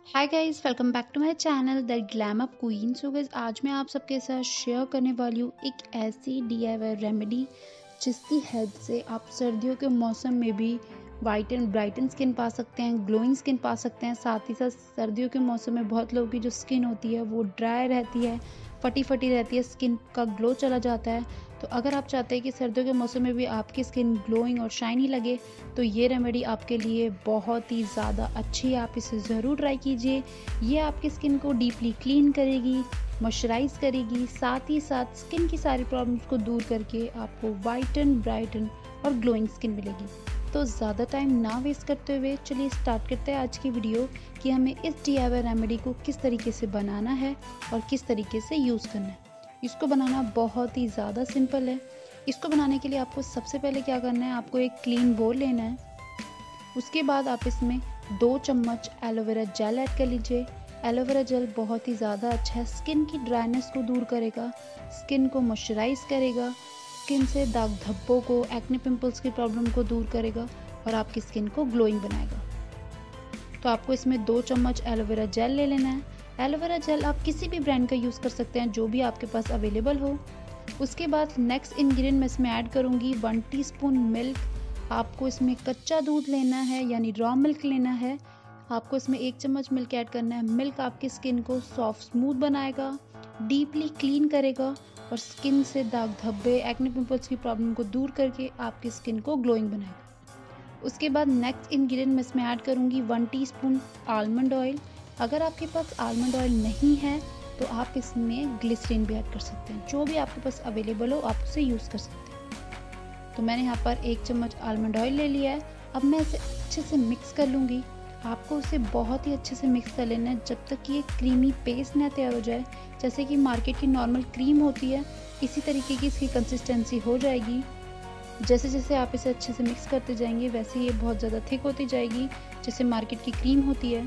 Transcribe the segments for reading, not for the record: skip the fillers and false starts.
Hi guys, welcome back to my channel the glam up queen. So guys, आज मैं आप सबके साथ शेयर करने वाली हूँ एक ऐसी DIY रेमेडी जिसकी हेल्प से आप सर्दियों के मौसम में भी वाइट एंड ब्राइटन स्किन पा सकते हैं, ग्लोइंग स्किन पा सकते हैं। साथ ही साथ सर्दियों के मौसम में बहुत लोगों की जो स्किन होती है वो ड्राई रहती है, फटी फटी रहती है, स्किन का ग्लो चला जाता है। तो अगर आप चाहते हैं कि सर्दियों के मौसम में भी आपकी स्किन ग्लोइंग और शाइनी लगे तो ये रेमेडी आपके लिए बहुत ही ज़्यादा अच्छी है। आप इसे ज़रूर ट्राई कीजिए। ये आपकी स्किन को डीपली क्लीन करेगी, मॉइस्चराइज करेगी, साथ ही साथ स्किन की सारी प्रॉब्लम्स को दूर करके आपको वाइटन, ब्राइटन और ग्लोइंग स्किन मिलेगी। तो ज़्यादा टाइम ना वेस्ट करते हुए चलिए स्टार्ट करते हैं आज की वीडियो कि हमें इस DIY रेमेडी को किस तरीके से बनाना है और किस तरीके से यूज़ करना है। इसको बनाना बहुत ही ज़्यादा सिंपल है। इसको बनाने के लिए आपको सबसे पहले क्या करना है, आपको एक क्लीन बोल लेना है। उसके बाद आप इसमें 2 चम्मच एलोवेरा जेल ऐड कर लीजिए। एलोवेरा जेल बहुत ही ज़्यादा अच्छा है, स्किन की ड्राइनेस को दूर करेगा, स्किन को मॉइस्चराइज करेगा, स्किन से दाग धब्बों को, एक्ने पिंपल्स की प्रॉब्लम को दूर करेगा और आपकी स्किन को ग्लोइंग बनाएगा। तो आपको इसमें 2 चम्मच एलोवेरा जेल ले लेना है। एलोवेरा जेल आप किसी भी ब्रांड का यूज़ कर सकते हैं, जो भी आपके पास अवेलेबल हो। उसके बाद नेक्स्ट इंग्रेडिएंट मैं इसमें ऐड करूँगी 1 टीस्पून मिल्क। आपको इसमें कच्चा दूध लेना है, यानी रॉ मिल्क लेना है। आपको इसमें 1 चम्मच मिल्क ऐड करना है। मिल्क आपकी स्किन को सॉफ्ट स्मूथ बनाएगा, डीपली क्लीन करेगा और स्किन से दाग धब्बे, एक्ने पिंपल्स की प्रॉब्लम को दूर करके आपकी स्किन को ग्लोइंग बनाएगा। उसके बाद नेक्स्ट इंग्रेडिएंट मैं इसमें ऐड करूँगी 1 टीस्पून आलमंड ऑयल। अगर आपके पास आलमंड ऑयल नहीं है तो आप इसमें ग्लिसरीन भी ऐड कर सकते हैं। जो भी आपके पास अवेलेबल हो आप उसे यूज़ कर सकते हैं। तो मैंने यहाँ पर 1 चम्मच आलमंड ऑयल ले लिया है। अब मैं इसे अच्छे से मिक्स कर लूँगी। आपको इसे बहुत ही अच्छे से मिक्स कर लेना है जब तक कि ये क्रीमी पेस्ट ना तैयार हो जाए। जैसे कि मार्केट की नॉर्मल क्रीम होती है, इसी तरीके की इसकी कंसिस्टेंसी हो जाएगी। जैसे जैसे आप इसे अच्छे से मिक्स करते जाएंगे वैसे ये बहुत ज़्यादा थिक होती जाएगी, जैसे मार्केट की क्रीम होती है।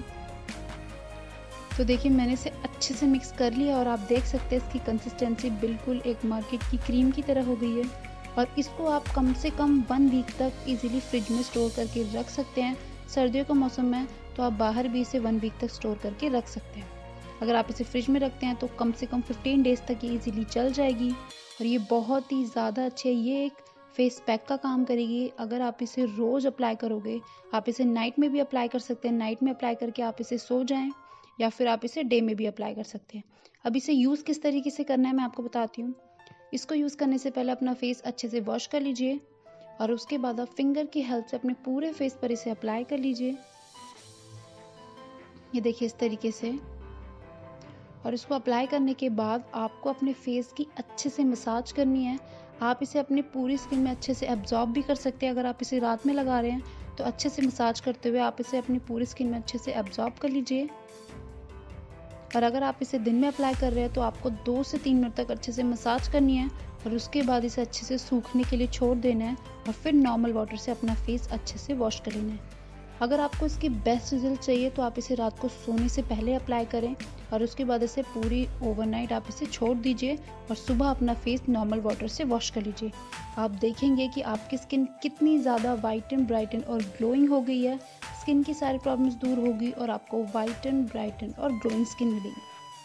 तो देखिए, मैंने इसे अच्छे से मिक्स कर लिया और आप देख सकते हैं इसकी कंसिस्टेंसी बिल्कुल एक मार्केट की क्रीम की तरह हो गई है। और इसको आप कम से कम 1 वीक तक इजीली फ्रिज में स्टोर करके रख सकते हैं। सर्दियों का मौसम में तो आप बाहर भी इसे 1 वीक तक स्टोर करके रख सकते हैं। अगर आप इसे फ्रिज में रखते हैं तो कम से कम 15 डेज तक ये इजीली चल जाएगी। और ये बहुत ही ज़्यादा अच्छी है, ये एक फेस पैक का काम करेगी। अगर आप इसे रोज़ अप्लाई करोगे, आप इसे नाइट में भी अप्लाई कर सकते हैं। नाइट में अप्लाई करके आप इसे सो जाएं, या फिर आप इसे डे में भी अप्लाई कर सकते हैं। अब इसे यूज़ किस तरीके से करना है मैं आपको बताती हूँ। इसको यूज़ करने से पहले अपना फेस अच्छे से वॉश कर लीजिए और उसके बाद आप फिंगर की हेल्प से अपने पूरे फेस पर इसे अप्लाई कर लीजिए। ये देखिए इस तरीके से। और इसको अप्लाई करने के बाद आपको अपने फेस की अच्छे से मसाज करनी है। आप इसे अपनी पूरी स्किन में अच्छे से एब्जॉर्ब भी कर सकते हैं। अगर आप इसे रात में लगा रहे हैं तो अच्छे से मसाज करते हुए आप इसे अपनी पूरी स्किन में अच्छे से एब्जॉर्ब कर लीजिए। और अगर आप इसे दिन में अप्लाई कर रहे हैं तो आपको 2 से 3 मिनट तक अच्छे से मसाज करनी है और उसके बाद इसे अच्छे से सूखने के लिए छोड़ देना है और फिर नॉर्मल वाटर से अपना फेस अच्छे से वॉश कर लेना है। अगर आपको इसकी बेस्ट रिजल्ट चाहिए तो आप इसे रात को सोने से पहले अप्लाई करें और उसके बाद इसे पूरी ओवरनाइट आप इसे छोड़ दीजिए और सुबह अपना फेस नॉर्मल वाटर से वॉश कर लीजिए। आप देखेंगे कि आपकी स्किन कितनी ज़्यादा वाइटन, ब्राइटन और ग्लोइंग हो गई है। स्किन की सारी प्रॉब्लम्स दूर होगी और आपको वाइटन, ब्राइटन और ग्लोइंग स्किन मिलेगी।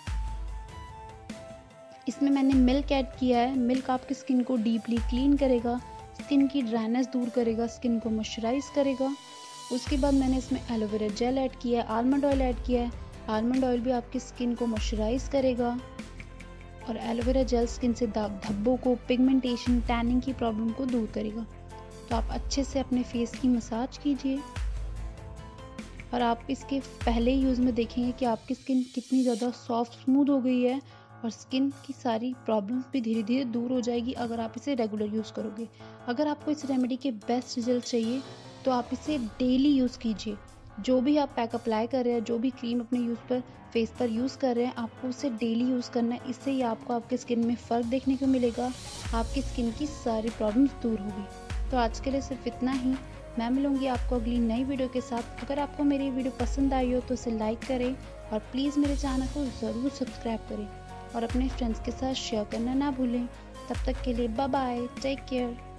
इसमें मैंने मिल्क ऐड किया है। मिल्क आपकी स्किन को डीपली क्लीन करेगा, स्किन की ड्राइनेस दूर करेगा, स्किन को मॉइस्चराइज करेगा। उसके बाद मैंने इसमें एलोवेरा जेल ऐड किया है, आलमंड ऑयल ऐड किया है। आलमंड ऑयल भी आपकी स्किन को मॉइस्चराइज करेगा और एलोवेरा जेल स्किन से दाग धब्बों को, पिगमेंटेशन, टैनिंग की प्रॉब्लम को दूर करेगा। तो आप अच्छे से अपने फेस की मसाज कीजिए और आप इसके पहले यूज़ में देखेंगे कि आपकी स्किन कितनी ज़्यादा सॉफ्ट स्मूथ हो गई है और स्किन की सारी प्रॉब्लम्स भी धीरे धीरे दूर हो जाएगी अगर आप इसे रेगुलर यूज़ करोगे। अगर आपको इस रेमेडी के बेस्ट रिजल्ट चाहिए तो आप इसे डेली यूज़ कीजिए। जो भी आप पैक अप्लाई कर रहे हैं, जो भी क्रीम अपने फेस पर यूज़ कर रहे हैं, आपको उसे डेली यूज़ करना है। इससे ही आपको आपके स्किन में फ़र्क देखने को मिलेगा, आपकी स्किन की सारी प्रॉब्लम्स दूर होगी। तो आज के लिए सिर्फ इतना ही। मैं मिलूँगी आपको अगली नई वीडियो के साथ। अगर आपको मेरी वीडियो पसंद आई हो तो इसे लाइक करें और प्लीज़ मेरे चैनल को ज़रूर सब्सक्राइब करें और अपने फ्रेंड्स के साथ शेयर करना ना भूलें। तब तक के लिए बाय बाय, टेक केयर।